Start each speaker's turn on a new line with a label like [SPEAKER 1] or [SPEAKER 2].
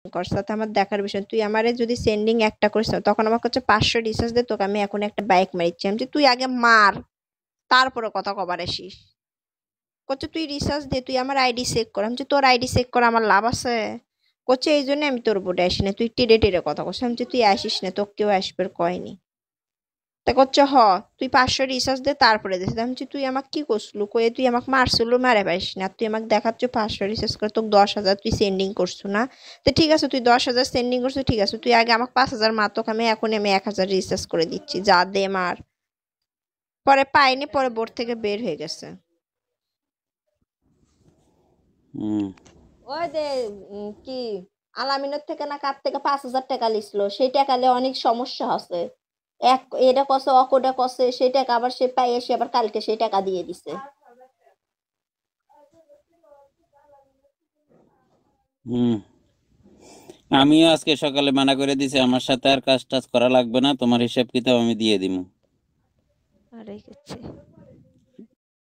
[SPEAKER 1] করছ তা আমার দেখার বিষয়। তুই আমারে যদি সেন্ডিং একটা করিস তখন আমাকে হচ্ছে 500 রিচার্জ দে, তোকে আমি এখন একটা বাইক মারিচ্ছি। আমি বলছি, তুই আগে মার, তারপরে কথা কবার আসিস। করছে তুই রিচার্জ দে, তুই আমার আইডি চেক কর। আমি বলছি, তোর আইডি চেক করে আমার লাভ আছে? করছে এই জন্য আমি তোর বোর্ডে আসি না, তুই টেরে টেরে কথা করছিস। আমি বলছি, তুই আসিস না, তোকে কেউ আসবে কয়নি। তা করছে তুই 500 রিচার্জ দে তারপরে দিস। আমি বলছি, তুই আমাকে কি করছলু, কয়ে তুই আমাকে মারছলু, মারে পারিস না। তুই আমাকে দেখাচ্ছ 500 রিচার্জ করে তোকে 10,000 তুই সেন্ডিং করছু না? তো ঠিক আছে, তুই 10,000 সেন্ডিং করছো, ঠিক আছে, তুই আগে আমাকে 5,000 মার, তোকে আমি 1,000 রিচার্জ করে দিচ্ছি, যা দে মার। পরে পাইনি, পরে বোর্ড থেকে বের হয়ে গেছে।
[SPEAKER 2] হুম
[SPEAKER 1] ওই যে কি আলামিনের থেকে না কার থেকে 5,000 টাকা লিছিল, সেই টাকা নিয়ে অনেক সমস্যা আছে। এক এটা কষে অকোটা কষে, সেই টাকা আবার সে পাই এসে আবার কালকে সেই টাকা দিয়ে দিছে।
[SPEAKER 2] হুম আমিও আজকে সকালে মানা করে দিছি, আমার সাথে আর কাজ টাজ করা লাগবে না, তোমার হিসাব কিতাব আমি দিয়ে দিমু।
[SPEAKER 1] আরে গেছে।